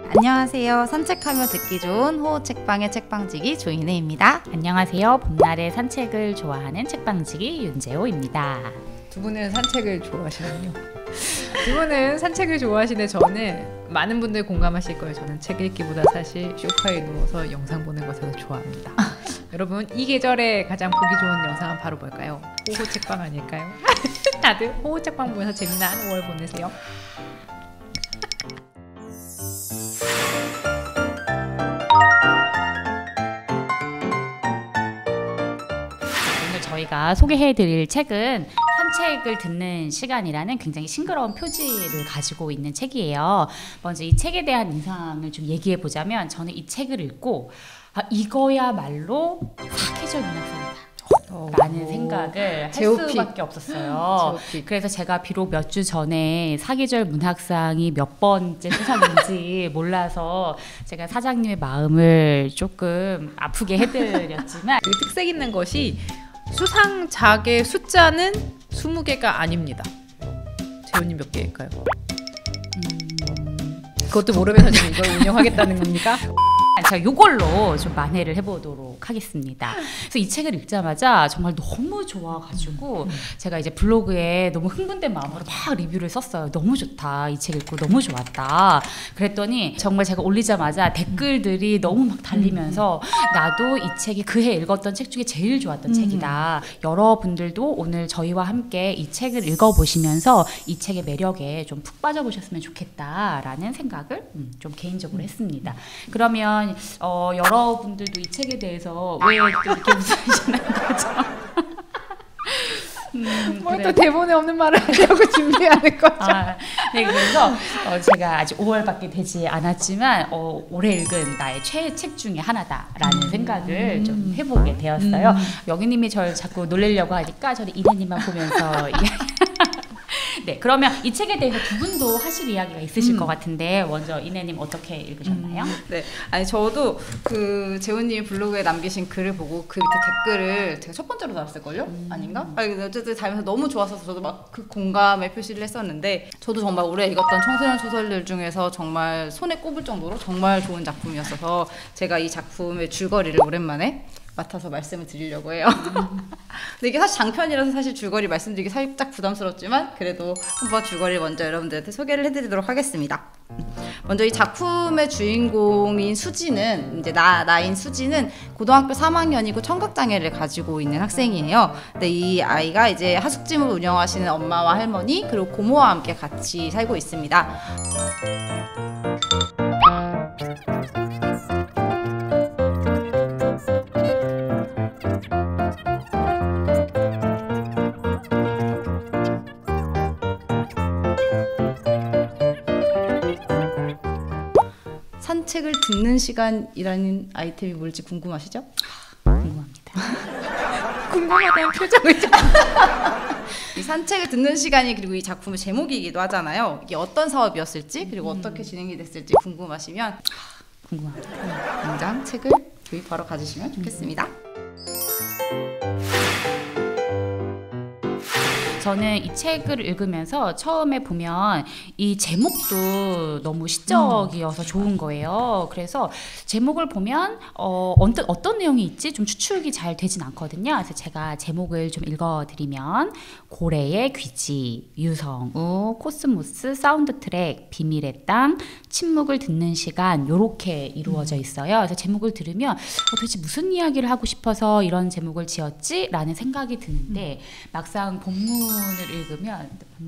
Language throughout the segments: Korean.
안녕하세요. 산책하며 듣기 좋은 호호 책방의 책방지기 조인혜입니다. 안녕하세요. 봄날에 산책을 좋아하는 책방지기 윤재호입니다. 두 분은 산책을 좋아하시나요? 두 분은 산책을 좋아하시는데 저는 많은 분들 공감하실 거예요. 저는 책 읽기보다 사실 소파에 누워서 영상 보는 것을 더 좋아합니다. 여러분, 이 계절에 가장 보기 좋은 영상은 바로 뭘까요? 호호 책방 아닐까요? 다들 호호 책방 보면서 재미난 5월 보내세요. 저희가 소개해드릴 책은 산책을 듣는 시간이라는 굉장히 싱그러운 표지를 가지고 있는 책이에요. 먼저 이 책에 대한 인상을 좀 얘기해보자면, 저는 이 책을 읽고 이거야말로 사계절 문학상이다 라는 생각을 할 수밖에 없었어요. 그래서 제가 비록 몇 주 전에 사계절 문학상이 몇 번째 수상인지 몰라서 제가 사장님의 마음을 조금 아프게 해드렸지만, 그 특색 있는 것이 수상작의 숫자는 20개가 아닙니다. 재훈님 몇 개일까요? 그것도 모르면서 지금 이걸 운영하겠다는 겁니까? 제가 이걸로 좀 만회를 해보도록 하겠습니다. 그래서 이 책을 읽자마자 정말 너무 좋아가지고 제가 이제 블로그에 너무 흥분된 마음으로 막 리뷰를 썼어요. 너무 좋다. 이 책 읽고 너무 좋았다. 그랬더니 정말 제가 올리자마자 댓글들이 너무 막 달리면서 나도 이 책이 그해 읽었던 책 중에 제일 좋았던 책이다. 여러분들도 오늘 저희와 함께 이 책을 읽어보시면서 이 책의 매력에 좀 푹 빠져보셨으면 좋겠다라는 생각을 좀 개인적으로 했습니다. 그러면 여러분들도 이 책에 대해서 왜 또 이렇게 웃으시는 거죠? 뭘 또 대본에 없는 말을 하려고 준비하는 거죠? 네, 그래서 제가 아직 5월밖에 되지 않았지만 올해 읽은 나의 최애 책 중에 하나다라는 생각을 좀 해보게 되었어요. 영희님이 저를 자꾸 놀리려고 하니까 저는 이혜님만 보면서 네, 그러면 이 책에 대해서 두 분도 하실 이야기가 있으실 것 같은데, 먼저 이혜님 어떻게 읽으셨나요? 네, 아니 저도 그 재훈님이 블로그에 남기신 글을 보고 그 밑에 댓글을 제가 첫 번째로 달았을걸요? 아닌가? 어쨌든 달면서 너무 좋았어서 저도 막 그 공감의 표시를 했었는데, 저도 정말 올해 읽었던 청소년 소설들 중에서 정말 손에 꼽을 정도로 정말 좋은 작품이었어서 제가 이 작품의 줄거리를 오랜만에 맡아서 말씀을 드리려고 해요. 근데 이게 사실 장편이라서 사실 줄거리 말씀드리기 살짝 부담스럽지만 그래도 한번 줄거리를 먼저 여러분들한테 소개를 해드리도록 하겠습니다. 먼저 이 작품의 주인공인 수지는, 이제 나인 수지는 고등학교 3학년이고 청각장애를 가지고 있는 학생이에요. 근데 이 아이가 이제 하숙집을 운영하시는 엄마와 할머니 그리고 고모와 함께 같이 살고 있습니다. 산책을 듣는 시간이라는 아이템이 뭘지 궁금하시죠? 궁금합니다. 궁금하다는 표정을 좀. 이 산책을 듣는 시간이 그리고 이 작품의 제목이기도 하잖아요. 이게 어떤 사업이었을지 그리고 어떻게 진행이 됐을지 궁금하시면 궁금합니다. 당장 책을 구입하러 가주시면 좋겠습니다. 저는 이 책을 읽으면서 처음에 보면 이 제목도 너무 시적이어서 좋은 거예요. 그래서 제목을 보면 어떤 내용이 있지 좀 추측이 잘 되진 않거든요. 그래서 제가 제목을 좀 읽어드리면, 고래의 귀지, 유성우, 코스모스, 사운드트랙, 비밀의 땅, 침묵을 듣는 시간, 요렇게 이루어져 있어요. 그래서 제목을 들으면 도대체 무슨 이야기를 하고 싶어서 이런 제목을 지었지? 라는 생각이 드는데, 막상 본문을 읽으면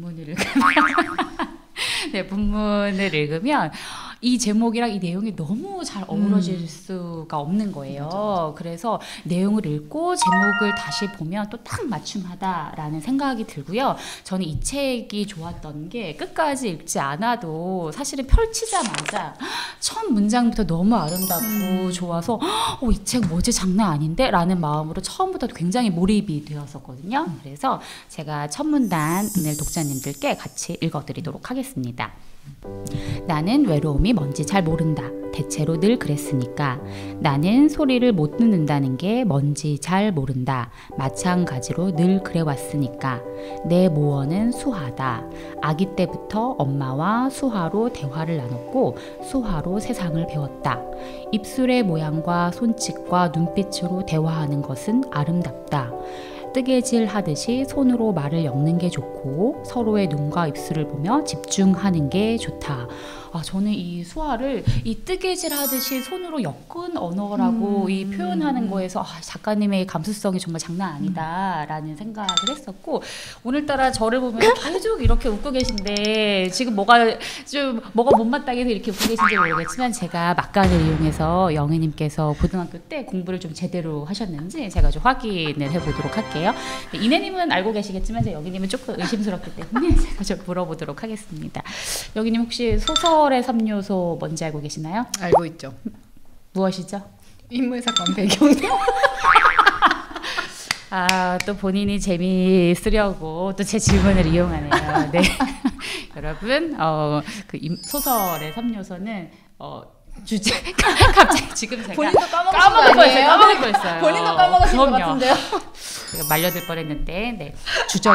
네, 본문을 읽으면 이 제목이랑 이 내용이 너무 잘 어우러질 수가 없는 거예요. 그래서 내용을 읽고 제목을 다시 보면 또 딱 맞춤하다라는 생각이 들고요. 저는 이 책이 좋았던 게 끝까지 읽지 않아도 사실은 펼치자마자 첫 문장부터 너무 아름답고 좋아서 이 책 뭐지 장난 아닌데? 라는 마음으로 처음부터 굉장히 몰입이 되었었거든요. 그래서 제가 첫 문단을 독자님들께 같이 읽어드리도록 하겠습니다. 나는 외로움이 뭔지 잘 모른다. 대체로 늘 그랬으니까. 나는 소리를 못 듣는다는 게 뭔지 잘 모른다. 마찬가지로 늘 그래왔으니까. 내 모어는 수화다. 아기 때부터 엄마와 수화로 대화를 나눴고 수화로 세상을 배웠다. 입술의 모양과 손짓과 눈빛으로 대화하는 것은 아름답다. 뜨개질 하듯이 손으로 말을 엮는 게 좋고 서로의 눈과 입술을 보며 집중하는 게 좋다. 저는 이 수화를 이 뜨개질 하듯이 손으로 엮은 언어라고 이 표현하는 거에서 작가님의 감수성이 정말 장난 아니다라는 생각을 했었고, 오늘따라 저를 보면 계속 이렇게 웃고 계신데 지금 뭐가 못마땅해서 이렇게 웃고 계신지 모르겠지만, 제가 막간을 이용해서 영희님께서 고등학교 때 공부를 좀 제대로 하셨는지 제가 좀 확인을 해보도록 할게요. 이내님은 알고 계시겠지만 영희님은 조금 의심스럽기 때문에 제가 좀 물어보도록 하겠습니다. 영희님 혹시 소설의 3요소 뭔지 알고 계시나요? 알고 있죠. 무엇이죠? 인물사건 배경이요. 또 본인이 재미있으려고 또 제 질문을 이용하네요. 네. 여러분, 소설의 3요소는 주제 갑자기 지금 제가 본인도 까먹을 뻔했어요. 본인도 까먹으신 것 같은데요. 제가 말려들 뻔했는데, 네. 주적.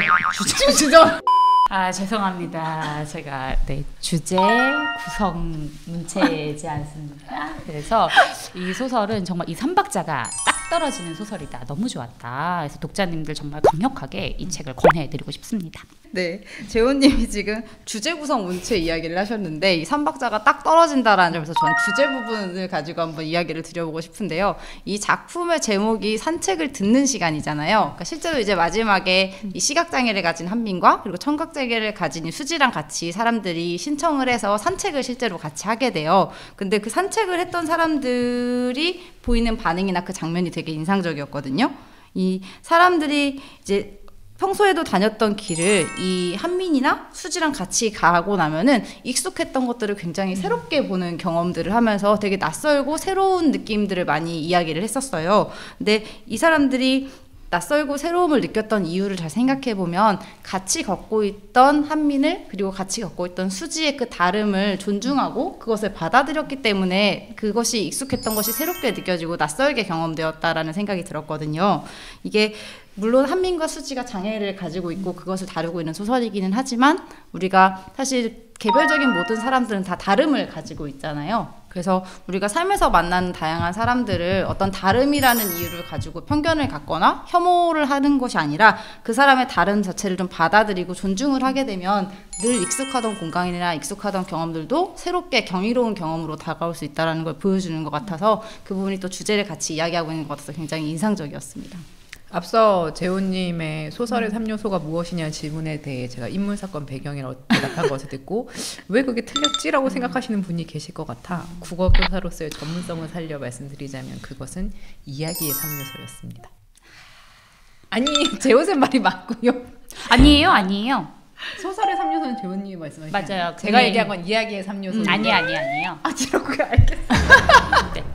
죄송합니다. 제가 주제 구성 문체지 않습니까? 그래서 이 소설은 정말 이 3박자가 딱 떨어지는 소설이다. 너무 좋았다. 그래서 독자님들 정말 강력하게 이 책을 권해드리고 싶습니다. 네, 재훈님이 지금 주제 구성 문체 이야기를 하셨는데 이 3박자가 딱 떨어진다라는 점에서 저는 주제 부분을 가지고 한번 이야기를 드려보고 싶은데요. 이 작품의 제목이 산책을 듣는 시간이잖아요. 그러니까 실제로 이제 마지막에 이 시각장애를 가진 한민과 그리고 청각장애를 가진 이 수지랑 같이 사람들이 신청을 해서 산책을 실제로 같이 하게 돼요. 근데 그 산책을 했던 사람들이 보이는 반응이나 그 장면이 되게 인상적이었거든요. 이 사람들이 이제 평소에도 다녔던 길을 이 한민이나 수지랑 같이 가고 나면은 익숙했던 것들을 굉장히 새롭게 보는 경험들을 하면서 되게 낯설고 새로운 느낌들을 많이 이야기를 했었어요. 근데 이 사람들이 낯설고 새로움을 느꼈던 이유를 잘 생각해보면 같이 걷고 있던 한민을 그리고 같이 걷고 있던 수지의 그 다름을 존중하고 그것을 받아들였기 때문에 그것이 익숙했던 것이 새롭게 느껴지고 낯설게 경험되었다라는 생각이 들었거든요. 이게 물론 한민과 수지가 장애를 가지고 있고 그것을 다루고 있는 소설이기는 하지만 우리가 사실 개별적인 모든 사람들은 다 다름을 가지고 있잖아요. 그래서 우리가 삶에서 만나는 다양한 사람들을 어떤 다름이라는 이유를 가지고 편견을 갖거나 혐오를 하는 것이 아니라 그 사람의 다름 자체를 좀 받아들이고 존중을 하게 되면 늘 익숙하던 공간이나 익숙하던 경험들도 새롭게 경이로운 경험으로 다가올 수 있다는 걸 보여주는 것 같아서 그 부분이 또 주제를 같이 이야기하고 있는 것 같아서 굉장히 인상적이었습니다. 앞서 재훈님의 소설의 3요소가 무엇이냐는 질문에 대해 제가 인물사건 배경이라고 대답한 것을 듣고 왜 그게 틀렸지라고 생각하시는 분이 계실 것 같아 국어교사로서의 전문성을 살려 말씀드리자면 그것은 이야기의 3요소였습니다. 아니 재훈쌤 말이 맞고요. 아니에요. 소설의 3요소는 재훈님이 말씀하신 맞아요. 제가 얘기한 건 이야기의 3요소. 아니에요. 그렇고요. 알겠습니다. 네.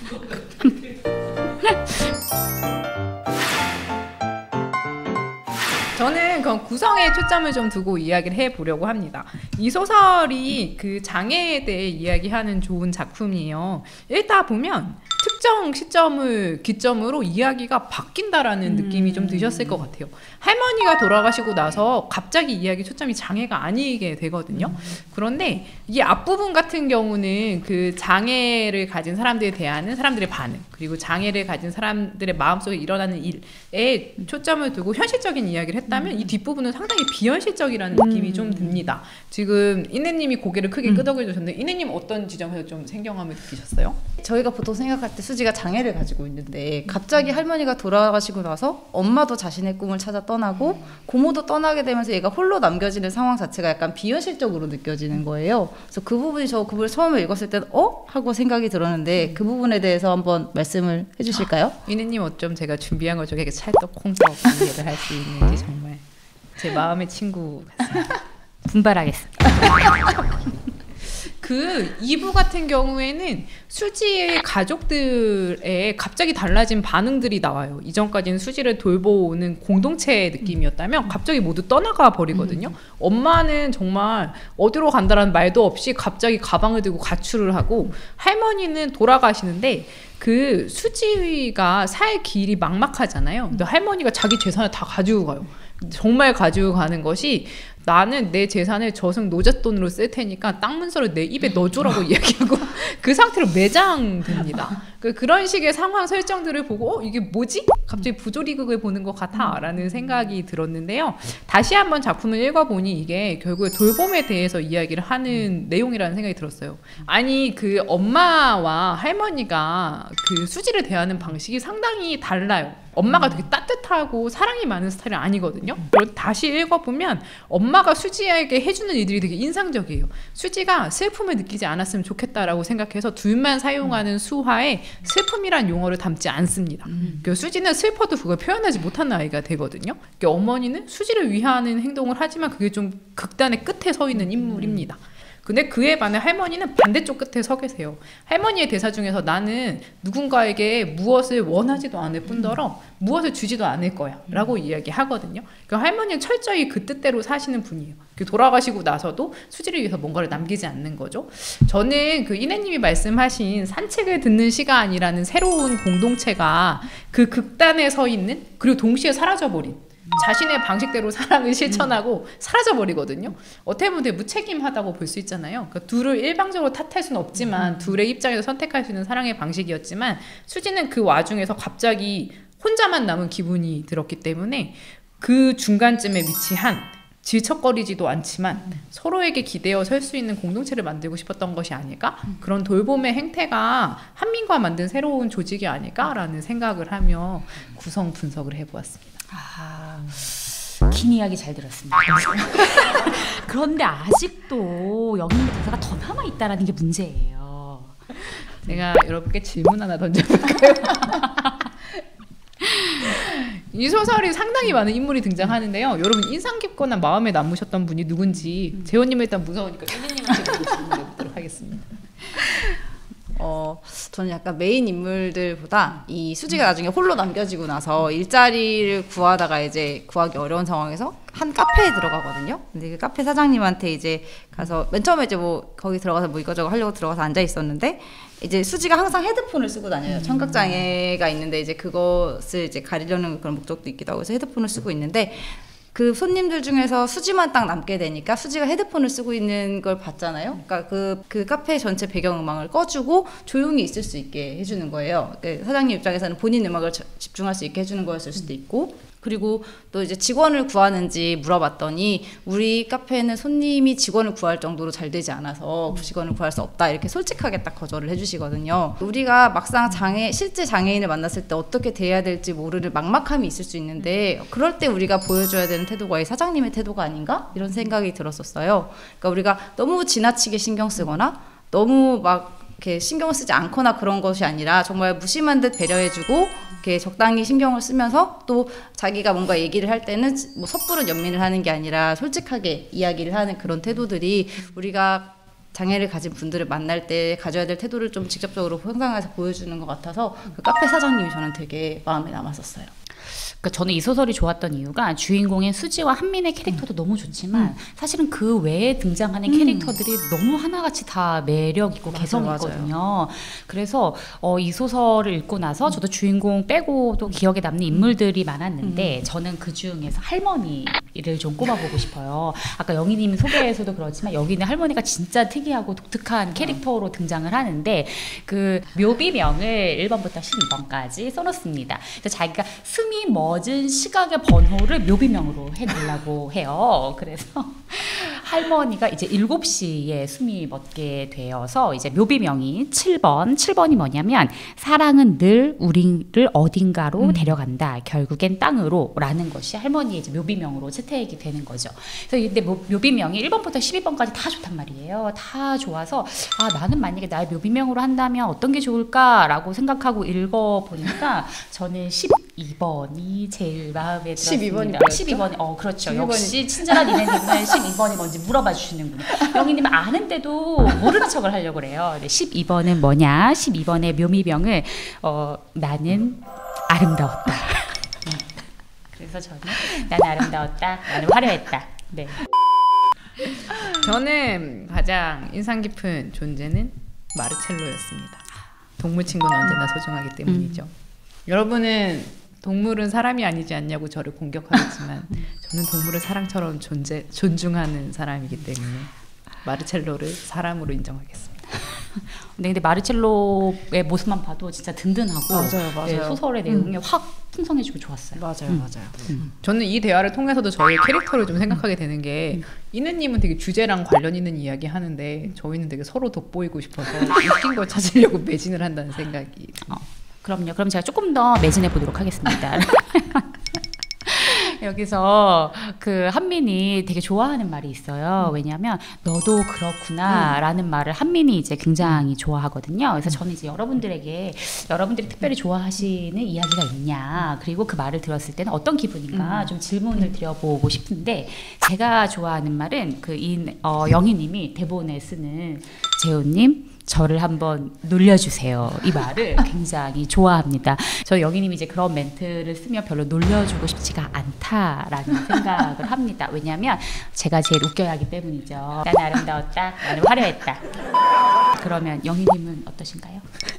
저는 그 구성에 초점을 좀 두고 이야기를 해보려고 합니다. 이 소설이 그 장애에 대해 이야기하는 좋은 작품이에요. 읽다 보면 특정 시점을 기점으로 이야기가 바뀐다라는 느낌이 좀 드셨을 것 같아요. 할머니가 돌아가시고 나서 갑자기 이야기 초점이 장애가 아니게 되거든요. 그런데 이 앞부분 같은 경우는 그 장애를 가진 사람들에 대한 사람들의 반응, 그리고 장애를 가진 사람들의 마음속에 일어나는 일에 초점을 두고 현실적인 이야기를 했다면 이 뒷부분은 상당히 비현실적이라는 느낌이 좀 듭니다. 지금 이내님이 고개를 크게 끄덕여 주셨는데 이내님 어떤 지점에서 좀 생경함을 느끼셨어요? 저희가 보통 생각할 때 수지가 장애를 가지고 있는데 갑자기 할머니가 돌아가시고 나서 엄마도 자신의 꿈을 찾아 떠나고 고모도 떠나게 되면서 얘가 홀로 남겨지는 상황 자체가 약간 비현실적으로 느껴지는 거예요. 그래서 그 부분이 저 그 부분을 처음에 읽었을 때는 하고 생각이 들었는데 그 부분에 대해서 한번 말씀을 해주실까요? 이내님 어쩜 제가 준비한 것 중에 찰떡콩떡 이해를 할 수 있는지 정말 제 마음의 친구 같습니다. 분발하겠습니다. 그 2부 같은 경우에는 수지의 가족들의 갑자기 달라진 반응들이 나와요. 이전까지는 수지를 돌보는 공동체의 느낌이었다면 갑자기 모두 떠나가 버리거든요. 엄마는 정말 어디로 간다라는 말도 없이 갑자기 가방을 들고 가출을 하고, 할머니는 돌아가시는데 그 수지가 살 길이 막막하잖아요. 근데 할머니가 자기 재산을 다 가지고 가요. 정말 가지고 가는 것이, 나는 내 재산을 저승 노잣돈으로 쓸 테니까 땅 문서를 내 입에 넣어줘라고 이야기하고 그 상태로 매장됩니다. 그런 식의 상황 설정들을 보고 이게 뭐지? 갑자기 부조리극을 보는 것 같아 라는 생각이 들었는데요. 다시 한번 작품을 읽어보니 이게 결국에 돌봄에 대해서 이야기를 하는 내용이라는 생각이 들었어요. 아니 그 엄마와 할머니가 그 수지를 대하는 방식이 상당히 달라요. 엄마가 되게 따뜻하고 사랑이 많은 스타일은 아니거든요. 그리고 다시 읽어보면 엄마가 수지에게 해주는 일들이 되게 인상적이에요. 수지가 슬픔을 느끼지 않았으면 좋겠다라고 생각해서 둘만 사용하는 수화에 슬픔이란 용어를 담지 않습니다. 그러니까 수지는 슬퍼도 그걸 표현하지 못하는 아이가 되거든요. 그러니까 어머니는 수지를 위하는 행동을 하지만 그게 좀 극단의 끝에 서 있는 인물입니다. 근데 그에 반해 할머니는 반대쪽 끝에 서 계세요. 할머니의 대사 중에서 나는 누군가에게 무엇을 원하지도 않을 뿐더러 무엇을 주지도 않을 거야 라고 이야기하거든요. 그러니까 할머니는 철저히 그 뜻대로 사시는 분이에요. 돌아가시고 나서도 수지를 위해서 뭔가를 남기지 않는 거죠. 저는 그 이내님이 말씀하신 산책을 듣는 시간이라는 새로운 공동체가 그 극단에 서 있는, 그리고 동시에 사라져버린, 자신의 방식대로 사랑을 실천하고 사라져버리거든요. 어떻게 보면 되게 무책임하다고 볼 수 있잖아요. 그러니까 둘을 일방적으로 탓할 수는 없지만 둘의 입장에서 선택할 수 있는 사랑의 방식이었지만, 수지는 그 와중에서 갑자기 혼자만 남은 기분이 들었기 때문에 그 중간쯤에 위치한, 질척거리지도 않지만 서로에게 기대어 설 수 있는 공동체를 만들고 싶었던 것이 아닐까? 그런 돌봄의 행태가 한민과 만든 새로운 조직이 아닐까라는 생각을 하며 구성 분석을 해보았습니다. 긴 이야기 잘 들었습니다. 그런데 아직도 영인의 대사가 더 남아있다는 게 문제예요. 제가 여러분께 질문 하나 던져볼까요? 이 소설이 상당히 많은 인물이 등장하는데요. 여러분 인상 깊거나 마음에 남으셨던 분이 누군지, 재호님은 일단 무서우니까 혜진님한테 질문해보도록 하겠습니다. 저는 약간 메인 인물들보다 이 수지가 나중에 홀로 남겨지고 나서 일자리를 구하다가 이제 구하기 어려운 상황에서 한 카페에 들어가거든요. 근데 그 카페 사장님한테 이제 가서 맨 처음에 이제 뭐 거기 들어가서 뭐 이거저거 하려고 들어가서 앉아 있었는데, 이제 수지가 항상 헤드폰을 쓰고 다녀요. 청각 장애가 있는데 이제 그것을 이제 가리려는 그런 목적도 있기도 하고 해서 헤드폰을 쓰고 있는데, 그 손님들 중에서 수지만 딱 남게 되니까 수지가 헤드폰을 쓰고 있는 걸 봤잖아요. 그러니까 그 카페 전체 배경음악을 꺼주고 조용히 있을 수 있게 해주는 거예요. 그러니까 사장님 입장에서는 본인 음악을 집중할 수 있게 해주는 거였을 수도 있고, 그리고 또 이제 직원을 구하는지 물어봤더니 우리 카페는 손님이 직원을 구할 정도로 잘 되지 않아서 직원을 구할 수 없다, 이렇게 솔직하게 딱 거절을 해주시거든요. 우리가 막상 실제 장애인을 만났을 때 어떻게 대해야 될지 모르는 막막함이 있을 수 있는데, 그럴 때 우리가 보여줘야 되는 태도가 이 사장님의 태도가 아닌가? 이런 생각이 들었었어요. 그러니까 우리가 너무 지나치게 신경 쓰거나 너무 막 이렇게 신경을 쓰지 않거나 그런 것이 아니라 정말 무심한 듯 배려해주고 이렇게 적당히 신경을 쓰면서, 또 자기가 뭔가 얘기를 할 때는 뭐 섣부른 연민을 하는 게 아니라 솔직하게 이야기를 하는 그런 태도들이 우리가 장애를 가진 분들을 만날 때 가져야 될 태도를 좀 직접적으로 형상화해서 보여주는 것 같아서 그 카페 사장님이 저는 되게 마음에 남았었어요. 그러니까 저는 이 소설이 좋았던 이유가 주인공인 수지와 한민의 캐릭터도 너무 좋지만 사실은 그 외에 등장하는 캐릭터들이 너무 하나같이 다 매력 있고 개성 있거든요. 그래서 이 소설을 읽고 나서 저도 주인공 빼고도 기억에 남는 인물들이 많았는데 저는 그 중에서 할머니를 좀 꼽아보고 싶어요. 아까 영희님 소개에서도 그렇지만 여기는 할머니가 진짜 특이하고 독특한 캐릭터로 등장을 하는데 그 묘비명을 1번부터 12번까지 써놓습니다. 그래서 자기가 숨이 멎은 시각의 번호를 묘비명으로 해달라고 해요. 그래서 할머니가 이제 7시에 숨이 멎게 되어서 이제 묘비명이 7번이 뭐냐면 사랑은 늘 우리를 어딘가로 데려간다. 결국엔 땅으로 라는 것이 할머니의 이제 묘비명으로 채택이 되는 거죠. 그래서 근데 묘비명이 1번부터 12번까지 다 좋단 말이에요. 다 좋아서 나는 만약에 나의 묘비명으로 한다면 어떤 게 좋을까라고 생각하고 읽어보니까 저는 12번이 제일 마음에 12번이 들었습니다. 뭐였죠? 12번이 그렇죠. 12번이 역시 친절한 이네님은 12번이 뭔지 물어봐 주시는군요. 영희님은 아는데도 모르는 척을 하려고 그래요. 네, 12번은 뭐냐? 12번의 묘미병을 나는 아름다웠다. 그래서 저는 나는 아름다웠다. 나는 화려했다. 네. 저는 가장 인상 깊은 존재는 마르첼로였습니다. 동물 친구는 언제나 소중하기 때문이죠. 여러분은 동물은 사람이 아니지 않냐고 저를 공격하겠지만 저는 동물을 사람처럼 존중하는 사람이기 때문에 마르첼로를 사람으로 인정하겠습니다. 근데 마르첼로의 모습만 봐도 진짜 든든하고 맞아요. 네, 소설의 내용이 확 풍성해지고 좋았어요. 맞아요. 저는 이 대화를 통해서도 저희 캐릭터를 좀 생각하게 되는 게 이느님은 되게 주제랑 관련 있는 이야기 하는데 저희는 되게 서로 돋보이고 싶어서 웃긴 걸 찾으려고 매진을 한다는 생각이 그럼요. 그럼 제가 조금 더 매진해 보도록 하겠습니다. 여기서 그 한민이 되게 좋아하는 말이 있어요. 왜냐하면 너도 그렇구나라는 말을 한민이 이제 굉장히 좋아하거든요. 그래서 저는 이제 여러분들에게 여러분들이 특별히 좋아하시는 이야기가 있냐, 그리고 그 말을 들었을 때는 어떤 기분인가 좀 질문을 드려보고 싶은데, 제가 좋아하는 말은 영희님이 대본에 쓰는 재훈님 저를 한번 놀려주세요. 이 말을 굉장히 좋아합니다. 저 영희님이 이제 그런 멘트를 쓰면 별로 놀려주고 싶지가 않다라는 생각을 합니다. 왜냐하면 제가 제일 웃겨야 하기 때문이죠. 나는 아름다웠다. 나는 화려했다. 그러면 영희님은 어떠신가요?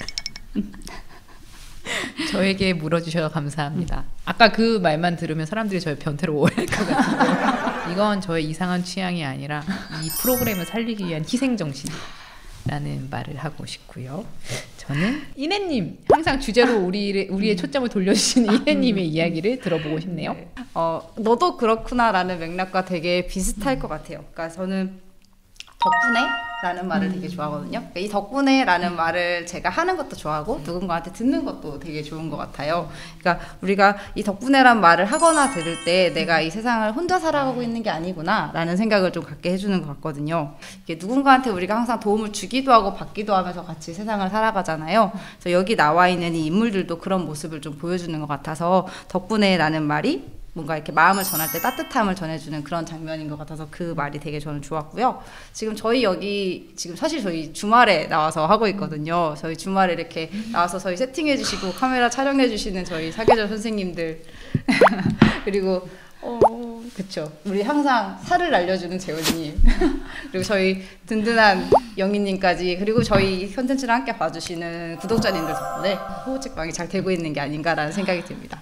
저에게 물어주셔서 감사합니다. 아까 그 말만 들으면 사람들이 저의 변태로 오해할 것 같은데 이건 저의 이상한 취향이 아니라 이 프로그램을 살리기 위한 희생정신이라는 말을 하고 싶고요. 저는 이내님, 항상 주제로 우리의 초점을 돌려주시는 이내님의 이야기를 들어보고 싶네요. 너도 그렇구나라는 맥락과 되게 비슷할 것 같아요. 그러니까 저는 덕분에 라는 말을 되게 좋아하거든요. 그러니까 이 덕분에 라는 말을 제가 하는 것도 좋아하고 누군가한테 듣는 것도 되게 좋은 것 같아요. 그러니까 우리가 이 덕분에란 말을 하거나 들을 때 내가 이 세상을 혼자 살아가고 있는 게 아니구나 라는 생각을 좀 갖게 해주는 것 같거든요. 이게 누군가한테 우리가 항상 도움을 주기도 하고 받기도 하면서 같이 세상을 살아가잖아요. 그래서 여기 나와 있는 이 인물들도 그런 모습을 좀 보여주는 것 같아서 덕분에 라는 말이 뭔가 이렇게 마음을 전할 때 따뜻함을 전해주는 그런 장면인 것 같아서 그 말이 되게 저는 좋았고요. 지금 저희 여기 지금 사실 저희 주말에 나와서 하고 있거든요. 저희 주말에 이렇게 나와서 저희 세팅해 주시고 카메라 촬영해 주시는 저희 사계절 선생님들 그리고 그쵸, 우리 항상 살을 알려주는 재훈님 그리고 저희 든든한 영희님까지, 그리고 저희 컨텐츠를 함께 봐주시는 구독자님들 덕분에 호우책방이 잘 되고 있는 게 아닌가라는 생각이 듭니다.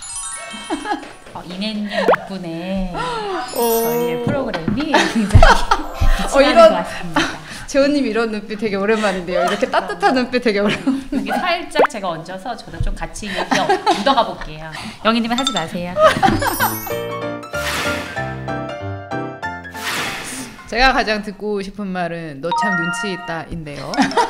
이내님 덕분에 저희의 프로그램이 굉장히 빛이 나는 것 같습니다. 재훈님 이런 눈빛 되게 오랜만인데요. 이렇게 따뜻한 눈빛 되게 오랜만인데. 여기 살짝 제가 얹어서 저도 좀 같이 묻어가 볼게요. 영희님은 하지 마세요. 제가 가장 듣고 싶은 말은 너 참 눈치 있다인데요.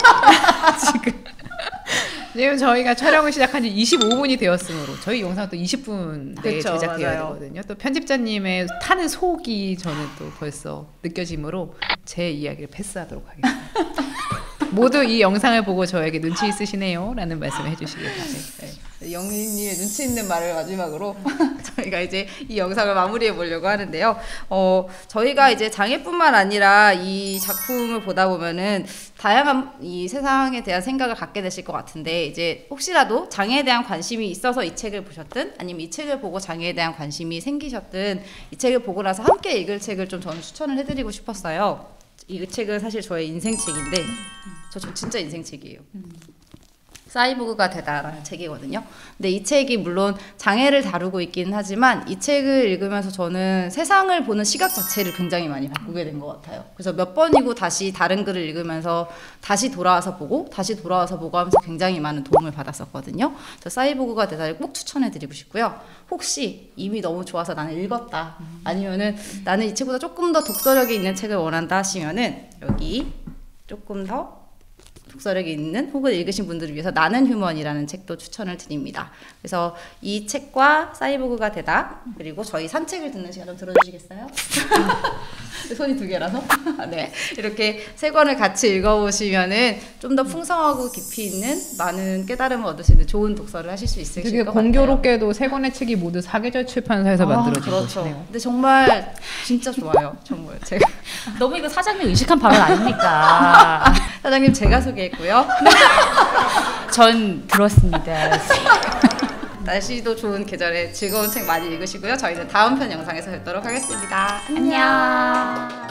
지금 저희가 촬영을 시작한 지 25분이 되었으므로 저희 영상도 20분 내에 제작되어야 되거든요. 또 편집자님의 타는 속이 저는 또 벌써 느껴지므로 제 이야기를 패스하도록 하겠습니다. 모두 이 영상을 보고 저에게 눈치 있으시네요 라는 말씀을 해주시길 바랍니다. 영희님의 눈치 있는 말을 마지막으로 저희가 이제 이 영상을 마무리해 보려고 하는데요. 저희가 이제 장애뿐만 아니라 이 작품을 보다 보면은 다양한 이 세상에 대한 생각을 갖게 되실 것 같은데, 이제 혹시라도 장애에 대한 관심이 있어서 이 책을 보셨든 아니면 이 책을 보고 장애에 대한 관심이 생기셨든 이 책을 보고 나서 함께 읽을 책을 좀 저는 추천을 해드리고 싶었어요. 이 책은 사실 저의 인생책인데 저 진짜 인생책이에요. 사이보그가 되다라는 책이거든요. 근데 이 책이 물론 장애를 다루고 있기는 하지만 이 책을 읽으면서 저는 세상을 보는 시각 자체를 굉장히 많이 바꾸게 된 것 같아요. 그래서 몇 번이고 다시 다른 글을 읽으면서 다시 돌아와서 보고 하면서 굉장히 많은 도움을 받았었거든요. 저 사이보그가 되다를 꼭 추천해드리고 싶고요. 혹시 이미 너무 좋아서 나는 읽었다, 아니면은 나는 이 책보다 조금 더 독서력이 있는 책을 원한다 하시면은 여기 조금 더 독서력이 있는 혹은 읽으신 분들을 위해서 나는 휴먼이라는 책도 추천을 드립니다. 그래서 이 책과 사이보그가 되다, 그리고 저희 산책을 듣는 시간 좀 들어주시겠어요? 손이 두 개라서 네 이렇게 세 권을 같이 읽어보시면은 좀 더 풍성하고 깊이 있는 많은 깨달음을 얻을 수 있는 좋은 독서를 하실 수 있으실 되게 것 같아요. 공교롭게도 세 권의 책이 모두 사계절 출판사에서 만들어진 그렇죠. 것이네요. 근데 정말 진짜 좋아요. 정말 제가 너무 이거 사장님 의식한 발언 아닙니까? 사장님 제가 소개했고요. 전 들었습니다. 날씨도 좋은 계절에 즐거운 책 많이 읽으시고요. 저희는 다음 편 영상에서 뵙도록 하겠습니다. 안녕.